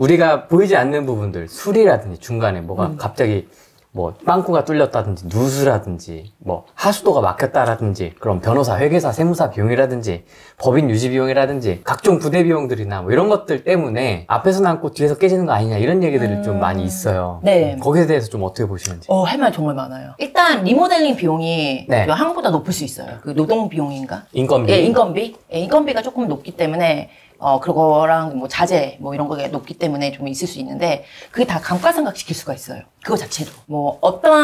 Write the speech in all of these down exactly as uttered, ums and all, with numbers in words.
우리가 보이지 않는 부분들, 수리라든지 중간에 뭐가 음. 갑자기 뭐 빵꾸가 뚫렸다든지 누수라든지 뭐 하수도가 막혔다라든지 그럼 변호사, 회계사, 세무사 비용이라든지 법인 유지 비용이라든지 각종 부대 비용들이나 뭐 이런 것들 때문에 앞에서 남고 뒤에서 깨지는 거 아니냐 이런 얘기들이 음. 좀 많이 있어요. 네. 거기에 대해서 좀 어떻게 보시는지. 어, 할 말 정말 많아요. 일단 리모델링 비용이 네. 한국보다 높을 수 있어요. 그 노동 비용인가? 인건비. 예, 인건비. 예, 인건비가 조금 높기 때문에 어, 그거랑 뭐 자재 뭐 이런 거가 높기 때문에 좀 있을 수 있는데 그게 다 감가상각 시킬 수가 있어요. 그거 자체로. 뭐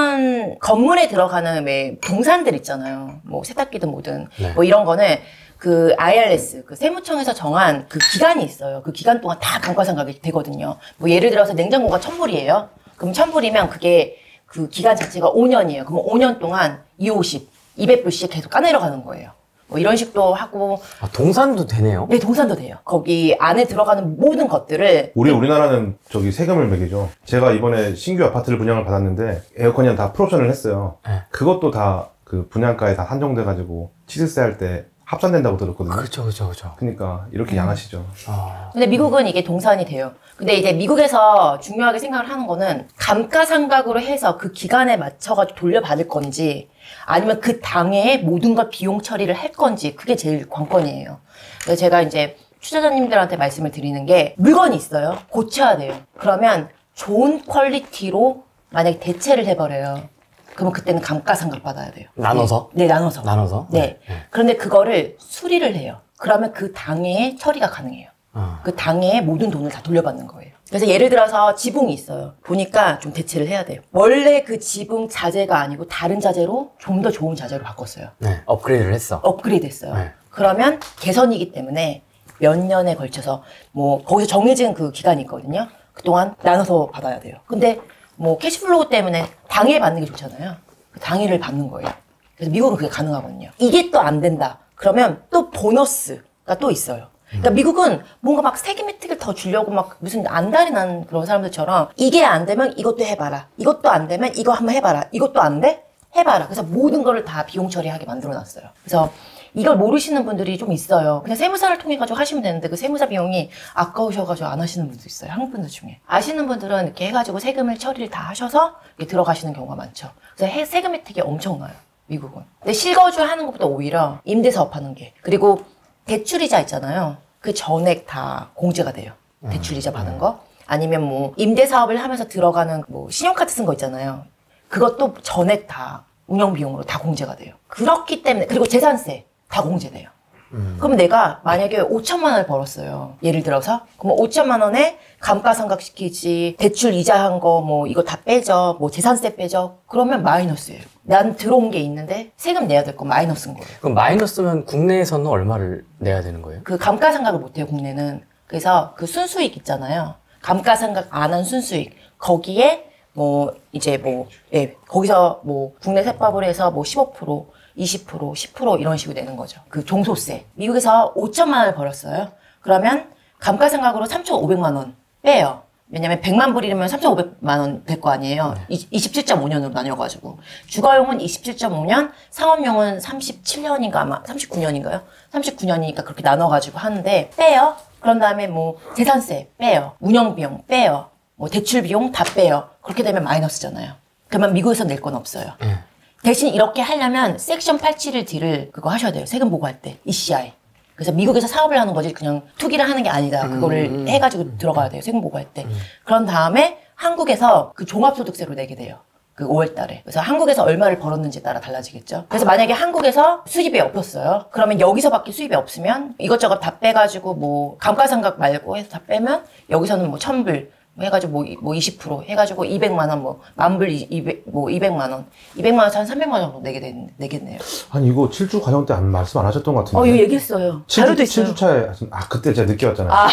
어떤 건물에 들어가는 왜 동산들 있잖아요. 뭐 세탁기든 뭐든 네. 뭐 이런 거는 그 아이알에스, 그 세무청에서 정한 그 기간이 있어요. 그 기간 동안 다 감가상각이 되거든요. 뭐 예를 들어서 냉장고가 천 불이에요. 그럼 천 불이면 그게 그 기간 자체가 오 년이에요. 그럼 오 년 동안 이백오십, 이백 불씩 계속 까내려 가는 거예요. 뭐 이런 식도 하고. 아, 동산도 되네요? 네, 동산도 돼요. 거기 안에 들어가는 모든 것들을. 우리 우리나라는 저기 세금을 매기죠. 제가 이번에 신규 아파트를 분양을 받았는데 에어컨이랑 다 풀옵션을 했어요. 네. 그것도 다 그 분양가에 다 한정돼가지고 취득세 할 때 합산된다고 들었거든요. 그렇죠, 그렇죠, 그렇죠. 그러니까 이렇게 양아치죠. 아... 근데 미국은 이게 동산이 돼요. 근데 이제 미국에서 중요하게 생각을 하는 거는 감가상각으로 해서 그 기간에 맞춰가지고 돌려받을 건지 아니면 그 당해에 모든 걸 비용 처리를 할 건지 그게 제일 관건이에요. 그래서 제가 이제 투자자님들한테 말씀을 드리는 게 물건이 있어요. 고쳐야 돼요. 그러면 좋은 퀄리티로 만약에 대체를 해버려요. 그러면 그때는 감가상각 받아야 돼요. 나눠서? 네, 네 나눠서. 나눠서? 네. 네. 그런데 그거를 수리를 해요. 그러면 그 당해에 처리가 가능해요. 어. 그 당해에 모든 돈을 다 돌려받는 거예요. 그래서 예를 들어서 지붕이 있어요. 보니까 좀 대체를 해야 돼요. 원래 그 지붕 자재가 아니고 다른 자재로 좀 더 좋은 자재로 바꿨어요. 네, 업그레이드를 했어. 업그레이드 했어요. 네. 그러면 개선이기 때문에 몇 년에 걸쳐서 뭐 거기서 정해진 그 기간이 있거든요. 그동안 나눠서 받아야 돼요. 근데 뭐 캐시플로우 때문에 당일 받는 게 좋잖아요. 그 당일을 받는 거예요. 그래서 미국은 그게 가능하거든요. 이게 또 안 된다. 그러면 또 보너스가 또 있어요. 그러니까 미국은 뭔가 막 세금 혜택을 더 주려고 막 무슨 안달이 난 그런 사람들처럼 이게 안 되면 이것도 해봐라. 이것도 안 되면 이거 한번 해봐라. 이것도 안 돼? 해봐라. 그래서 모든 거를 다 비용 처리하게 만들어놨어요. 그래서 이걸 모르시는 분들이 좀 있어요. 그냥 세무사를 통해 가지고 하시면 되는데 그 세무사 비용이 아까우셔가지고 안 하시는 분도 있어요. 한국 분들 중에. 아시는 분들은 이렇게 해가지고 세금을 처리를 다 하셔서 이렇게 들어가시는 경우가 많죠. 그래서 해, 세금 혜택이 엄청나요. 미국은. 근데 실거주 하는 것보다 오히려 임대사업 하는 게. 그리고 대출이자 있잖아요. 그 전액 다 공제가 돼요. 대출이자 받은 거. 아니면 뭐 임대사업을 하면서 들어가는 뭐 신용카드 쓴 거 있잖아요. 그것도 전액 다 운영비용으로 다 공제가 돼요. 그렇기 때문에. 그리고 재산세. 다 공제돼요. 음. 그럼 내가 만약에 오천만 원을 벌었어요. 예를 들어서. 그럼 오천만 원에 감가상각 시키지, 대출 이자한 거, 뭐, 이거 다 빼죠. 뭐, 재산세 빼죠. 그러면 마이너스예요. 난 들어온 게 있는데 세금 내야 될 건 마이너스인 거예요. 그럼 마이너스면 국내에서는 얼마를 내야 되는 거예요? 그 감가상각을 못 해요, 국내는. 그래서 그 순수익 있잖아요. 감가상각 안 한 순수익. 거기에 뭐, 이제 뭐, 예, 거기서 뭐, 국내 세법을 해서 뭐 십오 퍼센트, 이십 퍼센트, 십 퍼센트 이런 식으로 내는 거죠. 그 종소세. 미국에서 오천만 원을 벌었어요. 그러면 감가상각으로 삼천오백만 원 빼요. 왜냐면 백만 불이면 삼천오백만 원 될 거 아니에요. 네. 이십칠 점 오 년으로 나뉘어가지고. 주거용은 이십칠 점 오 년, 상업용은 삼십칠 년인가 아마 삼십구 년인가요? 삼십구 년이니까 그렇게 나눠가지고 하는데 빼요. 그런 다음에 뭐 재산세 빼요. 운영비용 빼요. 뭐 대출비용 다 빼요. 그렇게 되면 마이너스잖아요. 그러면 미국에서 낼 건 없어요. 네. 대신 이렇게 하려면 섹션 팔십칠 D를 그거 하셔야 돼요. 세금 보고할 때. 이씨아이. 그래서 미국에서 사업을 하는 거지 그냥 투기를 하는 게 아니다. 그거를 음, 해가지고 음, 들어가야 돼요. 세금 보고할 때. 음. 그런 다음에 한국에서 그 종합소득세로 내게 돼요. 그 오월 달에. 그래서 한국에서 얼마를 벌었는지에 따라 달라지겠죠. 그래서 만약에 한국에서 수입이 없었어요. 그러면 여기서밖에 수입이 없으면 이것저것 다 빼가지고 뭐 감가상각 말고 해서 다 빼면 여기서는 뭐 천 불 해가지고 뭐, 뭐 이십 퍼센트 해가지고 이백만 원 뭐 만불 이백 뭐 이백만 원 이백만 원에서 한 삼백만 원 정도 내게 되, 내겠네요. 아니 이거 칠 주 과정 때 안 말씀 안 하셨던 것 같은데. 어 이거 얘기했어요. 자료도 있어요. 칠 주 차에 아 그때 제가 늦게 왔잖아요. 아,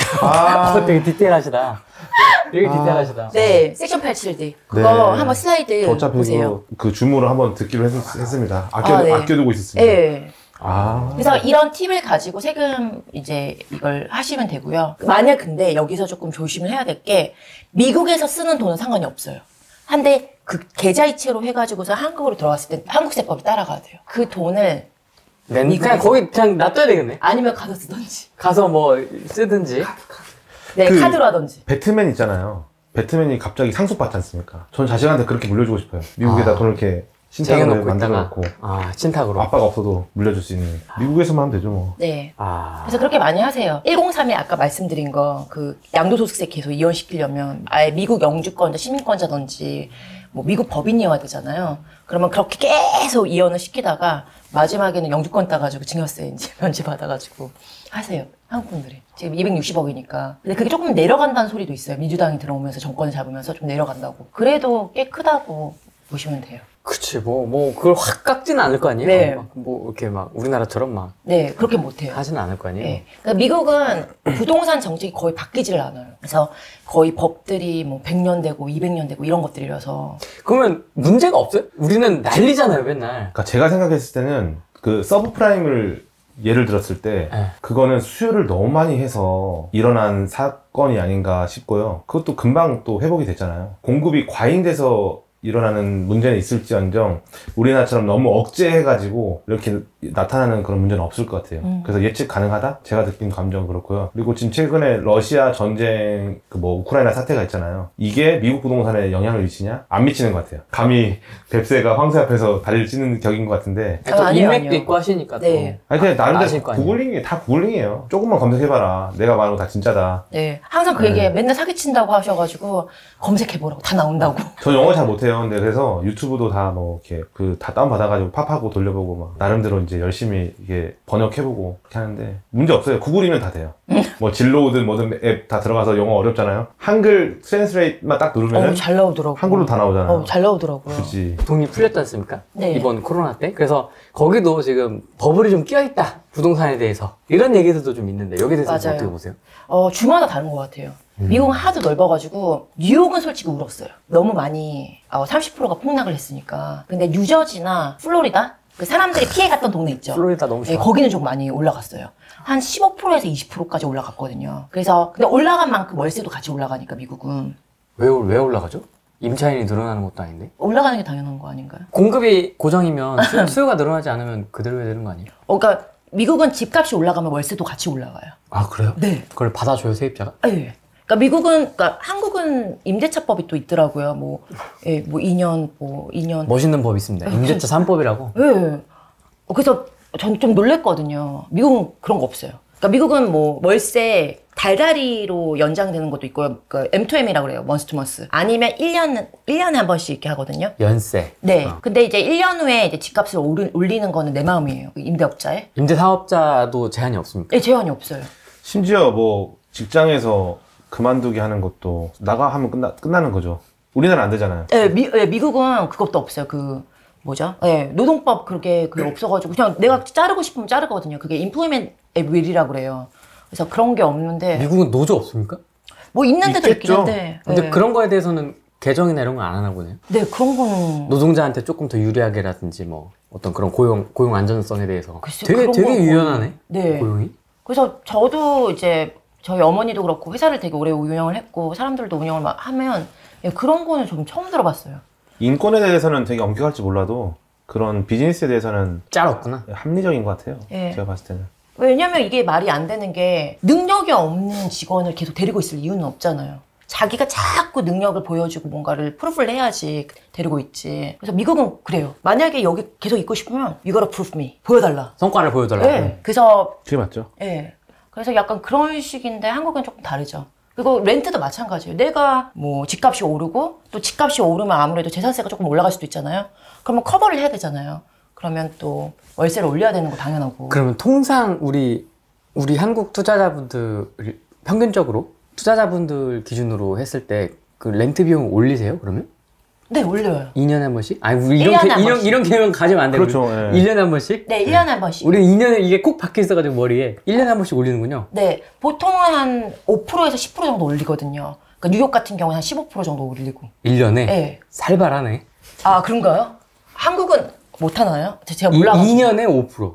아, 어, 되게 디테일하시다. 되게 아, 디테일하시다. 네, 섹션 팔십칠 D 그거 네. 한번 슬라이드 어차피 보세요. 그, 그 주문을 한번 듣기로 했, 했습니다. 아껴 아, 네. 아껴두고 있었습니다. 네. 아. 그래서 이런 팁을 가지고 세금 이제 이걸 하시면 되고요. 만약 근데 여기서 조금 조심을 해야 될 게 미국에서 쓰는 돈은 상관이 없어요. 한데 그 계좌이체로 해가지고서 한국으로 들어갔을 때 한국 세법이 따라가야 돼요. 그 돈을 낸, 그냥 거기 그냥 놔둬야 되겠네. 아니면 가서 쓰던지. 가서 뭐 쓰든지. 네, 그 카드로 하든지. 배트맨 있잖아요. 배트맨이 갑자기 상속받지 않습니까? 전 자식한테 그렇게 물려주고 싶어요. 미국에다 아. 돈을 이렇게 신탁으로 쟁여놓고 만들어 있다가. 놓고 아, 친탁으로. 아빠가 없어도 물려줄 수 있는. 미국에서만 하면 되죠 뭐. 네. 아. 그래서 그렇게 많이 하세요. 일공삼일 아까 말씀드린 거, 그, 양도소득세 계속 이혼시키려면, 아예 미국 영주권자, 시민권자든지, 뭐, 미국 법인이어야 되잖아요. 그러면 그렇게 계속 이혼을 시키다가, 마지막에는 영주권 따가지고 증여세 이제 면제받아가지고 하세요. 한국 분들이. 지금 이백육십억이니까. 근데 그게 조금 내려간다는 소리도 있어요. 민주당이 들어오면서 정권을 잡으면서 좀 내려간다고. 그래도 꽤 크다고 보시면 돼요. 그치, 뭐, 뭐, 그걸 확 깎지는 않을 거 아니에요? 네. 막 뭐, 이렇게 막, 우리나라처럼 막, 네, 그렇게 못해요. 하지는 않을 거 아니에요? 네. 그러니까 미국은 부동산 정책이 거의 바뀌지를 않아요. 그래서 거의 법들이 뭐 백 년 되고 이백 년 되고 이런 것들이라서. 그러면 문제가 없어요? 우리는 난리잖아요, 맨날. 그러니까 제가 생각했을 때는 그 서브프라임을 예를 들었을 때 네. 그거는 수요를 너무 많이 해서 일어난 사건이 아닌가 싶고요. 그것도 금방 또 회복이 됐잖아요. 공급이 과잉돼서 일어나는 문제는 있을지언정 우리나라처럼 너무 억제해가지고 이렇게 나타나는 그런 문제는 없을 것 같아요. 음. 그래서 예측 가능하다? 제가 느낀 감정은 그렇고요. 그리고 지금 최근에 러시아 전쟁, 그 뭐 우크라이나 사태가 있잖아요. 이게 미국 부동산에 영향을 미치냐? 안 미치는 것 같아요. 감히 뱁새가 황새 앞에서 다리를 찢는 격인 것 같은데. 아, 또 아니에요, 인맥도 아니에요. 있고 하시니까 또. 네. 아니 그냥 아실 나름대로 거 아니에요. 구글링이 다 구글링이에요. 조금만 검색해봐라. 내가 말하는 거 다 진짜다. 네. 항상 그 네. 얘기에 맨날 사기친다고 하셔가지고 검색해보라고. 다 나온다고. 저 영어 잘 못해요. 근데 그래서 유튜브도 다 뭐 이렇게 그 다 다운받아가지고 팝하고 돌려보고 막 나름대로 이제 열심히 이게 번역해보고 그렇게 하는데 문제 없어요. 구글이면 다 돼요. 뭐 진로우든 뭐든 앱 다 들어가서 영어 어렵잖아요. 한글 트랜스레이트만 딱 누르면 어, 잘 나오더라고요. 한글로 다 나오잖아요. 어, 잘 나오더라고요. 굳이. 돈이 풀렸지 않습니까? 네. 이번 코로나 때. 그래서 거기도 지금 버블이 좀 끼어있다. 부동산에 대해서. 이런 얘기들도 좀 있는데 여기에 대해서 맞아요. 어떻게 보세요? 어, 주마다 다른 것 같아요. 음. 미국은 하도 넓어가지고, 뉴욕은 솔직히 울었어요. 너무 많이, 어, 삼십 퍼센트가 폭락을 했으니까. 근데 뉴저지나 플로리다? 그 사람들이 피해갔던 동네 있죠. 플로리다 너무 네, 좋아. 거기는 좀 많이 올라갔어요. 한 십오 퍼센트에서 이십 퍼센트까지 올라갔거든요. 그래서, 근데 올라간 만큼 월세도 같이 올라가니까, 미국은. 왜, 왜 올라가죠? 임차인이 늘어나는 것도 아닌데? 올라가는 게 당연한 거 아닌가요? 공급이 고정이면 수, 수요가 늘어나지 않으면 그대로 해야 되는 거 아니에요? 어, 그러니까, 미국은 집값이 올라가면 월세도 같이 올라가요. 아, 그래요? 네. 그걸 받아줘요, 세입자가? 예. 그러니까 미국은, 그러니까 한국은 임대차법이 또 있더라고요. 뭐, 예, 뭐 이 년, 뭐 이 년. 멋있는 법이 있습니다. 임대차 삼 법이라고. 예. 어, 그래서 전 좀 놀랬거든요. 미국은 그런 거 없어요. 그러니까 미국은 뭐 월세 달달이로 연장되는 것도 있고요. 그 엠 투 엠이라고 그래요. 먼스 투 먼스. 아니면 일 년, 일 년에 한 번씩 이렇게 하거든요. 연세. 네. 어. 근데 이제 일 년 후에 이제 집값을 오르, 올리는 거는 내 마음이에요. 그 임대업자의. 임대사업자도 제한이 없습니까? 예, 제한이 없어요. 심지어 뭐 직장에서 그만두기 하는 것도 나가 하면 끝나, 끝나는 거죠. 우리나라 안 되잖아요. 예, 미, 예, 미국은 그것도 없어요. 그, 뭐죠? 예, 노동법 그렇게, 그게 없어가지고, 그냥 내가 자르고 싶으면 자르거든요. 그게 인플루먼트 윌이라고 그래요. 그래서 그런 게 없는데, 미국은 노조 없습니까? 뭐 있는 데도 있긴 있겠죠. 한데. 근데 예. 그런 거에 대해서는 개정이나 이런 거 안 하나 보네요. 네, 그런 거는. 노동자한테 조금 더 유리하게라든지 뭐 어떤 그런 고용 고용 안전성에 대해서 글쎄, 되게 그런 되게 건 유연하네. 네. 고용이. 그래서 저도 이제 저희 어머니도 그렇고 회사를 되게 오래 운영을 했고 사람들도 운영을 막 하면 예, 그런 거는 좀 처음 들어봤어요. 인권에 대해서는 되게 엄격할지 몰라도 그런 비즈니스에 대해서는 짤 없구나. 합리적인 것 같아요. 예. 제가 봤을 때는. 왜냐면 이게 말이 안 되는 게 능력이 없는 직원을 계속 데리고 있을 이유는 없잖아요. 자기가 자꾸 능력을 보여주고 뭔가를 프루프를 해야지 데리고 있지. 그래서 미국은 그래요. 만약에 여기 계속 있고 싶으면 you gotta prove me. 보여달라. 성과를 보여달라고. 네. 그래서 그게 맞죠. 예. 그래서 약간 그런 식인데 한국은 조금 다르죠. 그리고 렌트도 마찬가지예요. 내가 뭐 집값이 오르고 또 집값이 오르면 아무래도 재산세가 조금 올라갈 수도 있잖아요. 그러면 커버를 해야 되잖아요. 그러면 또 월세를 올려야 되는 거 당연하고. 그러면 통상 우리 우리 한국 투자자분들 평균적으로 투자자분들 기준으로 했을 때 그 렌트 비용 올리세요? 그러면? 네, 올려요. 이 년에 한 번씩? 아니 우리 일 이런 년에 개, 한 이런 번씩. 이런 개념 가지면 안 돼요. 그렇죠, 우리. 예. 일 년에 한 번씩? 네, 일 년에 한 번씩. 우리 이 년에 이게 꼭 박혀 있어가지고 머리에 일 년에 한 번씩 올리는군요. 네, 보통은 한 오 퍼센트에서 십 퍼센트 정도 올리거든요. 그러니까 뉴욕 같은 경우는 한 십오 퍼센트 정도 올리고. 일 년에? 네. 살벌하네. 아, 그런가요? 한국은 못 하나요? 제가 이, 몰라가지고. 이 년에 오 퍼센트.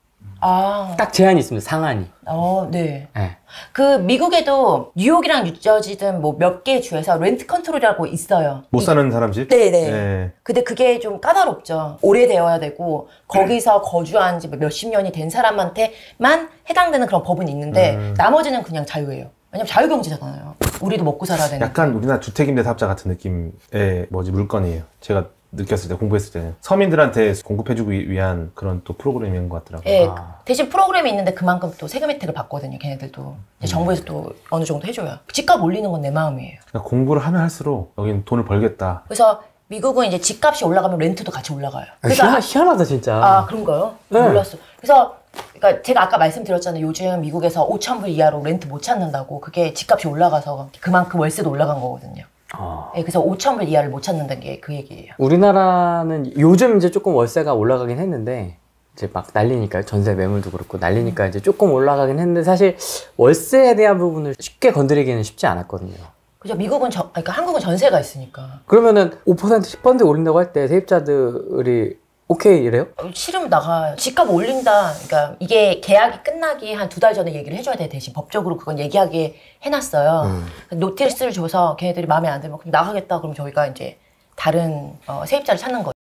아, 딱 제한이 있습니다. 상한이. 어, 네. 네. 그 미국에도 뉴욕이랑 뉴저지든 뭐 몇 개 주에서 렌트 컨트롤이라고 있어요. 못 사는 사람 집? 네네. 네. 근데 그게 좀 까다롭죠. 오래되어야 되고 거기서 거주한 지 몇십 년이 된 사람한테만 해당되는 그런 법은 있는데 음. 나머지는 그냥 자유예요. 왜냐면 자유경제잖아요. 우리도 먹고 살아야 되는. 약간 우리나라 주택임대사업자 같은 느낌의 뭐지 물건이에요. 제가 느꼈을 때 공부했을 때는 서민들한테 공급해주기 위한 그런 또 프로그램인 것 같더라고요. 예, 아. 대신 프로그램이 있는데 그만큼 또 세금 혜택을 받거든요. 걔네들도 이제 정부에서 또 어느 정도 해줘요. 집값 올리는 건 내 마음이에요. 그러니까 공부를 하면 할수록 여기는 돈을 벌겠다. 그래서 미국은 이제 집값이 올라가면 렌트도 같이 올라가요. 아, 그래서 희한, 희한하다 진짜. 아 그런가요? 네. 몰랐어. 그래서 그러니까 제가 아까 말씀드렸잖아요. 요즘 미국에서 오천 불 이하로 렌트 못 찾는다고. 그게 집값이 올라가서 그만큼 월세도 올라간 거거든요. 어. 예, 그래서 오천 불 이하를 못 찾는다는 게 그 얘기예요. 우리나라는 요즘 이제 조금 월세가 올라가긴 했는데 이제 막 난리니까 전세 매물도 그렇고 난리니까 이제 조금 올라가긴 했는데 사실 월세에 대한 부분을 쉽게 건드리기는 쉽지 않았거든요. 그죠? 미국은 저, 그러니까 한국은 전세가 있으니까. 그러면은 오 퍼센트, 십 퍼센트 올린다고 할 때 세입자들이 오케이 이래요? 싫으면 나가요. 집값 올린다. 그러니까 이게 계약이 끝나기 한 두 달 전에 얘기를 해줘야 돼. 대신 법적으로 그건 얘기하게 해놨어요. 음. 노티스를 줘서 걔네들이 마음에 안 들면 그럼 나가겠다. 그럼 저희가 이제 다른 어, 세입자를 찾는 거죠.